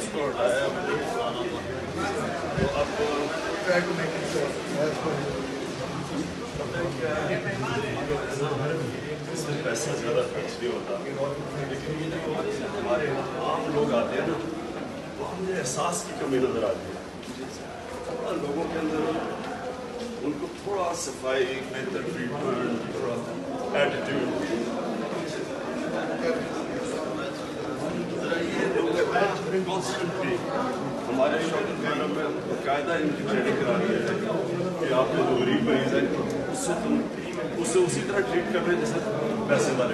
इसको हटाया मुझे तो अब ट्राई टू मेक इट इसमें पैसा ज़्यादा खर्च नहीं होता, लेकिन ये जो हमारे आम लोग आते हैं ना, तो मुझे एहसास की कमी नज़र आती है। और लोगों के अंदर उनको थोड़ा सफाई, बेहतर ट्रीटमेंट, थोड़ा एटीट्यूड, कॉन्स्टेंटली हमारे शॉपिंग कॉर्नर में बाकायदा इनकी ट्रेनिंग करा दी है कि आपने जो गरीब मरीज है उससे उसी तरह ट्रीट कर रहे हैं जैसे पैसे वाले।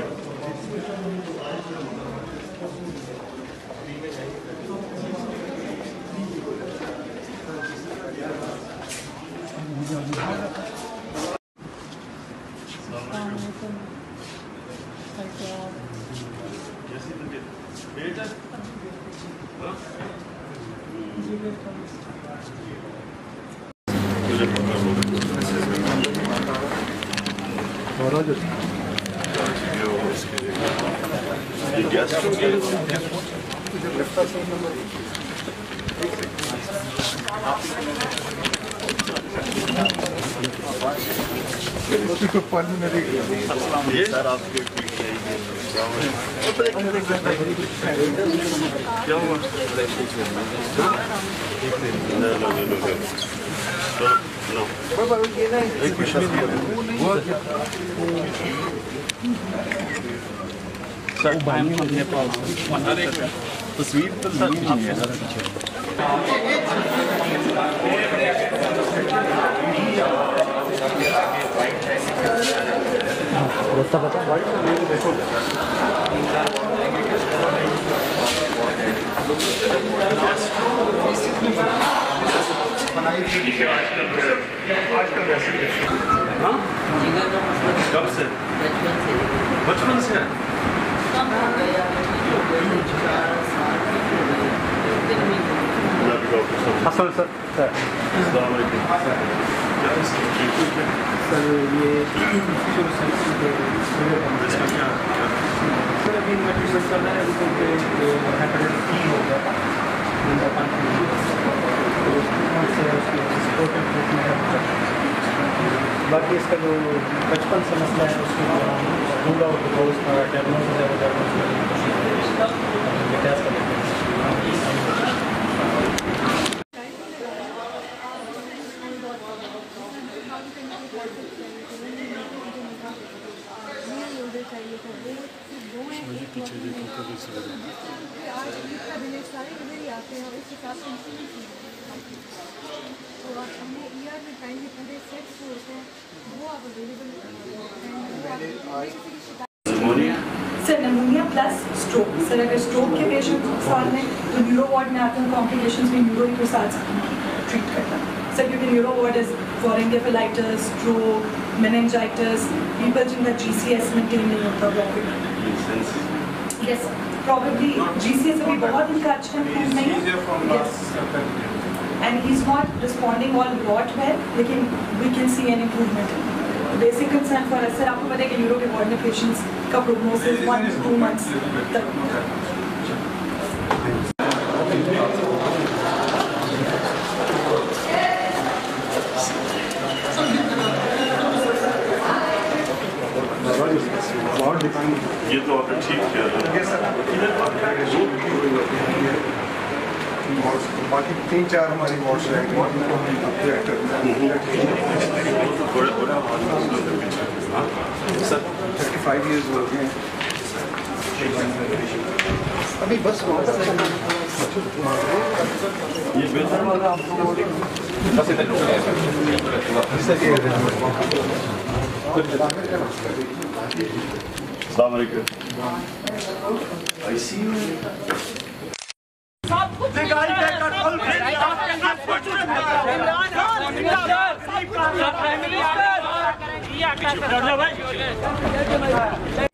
सर आपके क्या हुआ? तस्वीर तो नहीं है सर। रास्ता पता कब से? बचपन से? हसन सर सर ये सर अभी मेडिसिन चल रहा है, हेपेटाइटिस E होगा बाकी इसका जो बचपन से मसला है उसको रूल आउट हो, उसका डायग्नोसिस है वो पीछे देखो कभी से sir pneumonia plus stroke. Sir अगर स्ट्रोक के पेशेंट साल में तो न्यूरो वार्ड में आते हैं, कॉम्प्लिकेशंस में न्यूरो के साथ ट्रीट करता है सर, क्योंकि neuro ward is for encephalitis, stroke, meningitis, people जिनका GCS मेंटेन नहीं होता प्रॉपर्ली। यस प्रॉब्ली GCS अभी बहुत इनका अच्छा इम्प्रूव नहीं है, and he is not responding all lot well, लेकिन we can see an improvement. Basic concern for us sir, आपको पता है कि न्यूरो के वार्ड में पेशेंट्स का प्रोग्नोसिस 1 to 2 months तक होता है। ये तो आपने ठीक किया था। बाकी 3-4 हमारी वार्ड्स रहेंगे। सर 35 years हो गए अभी बस ये बेहतर वाला आपको भाई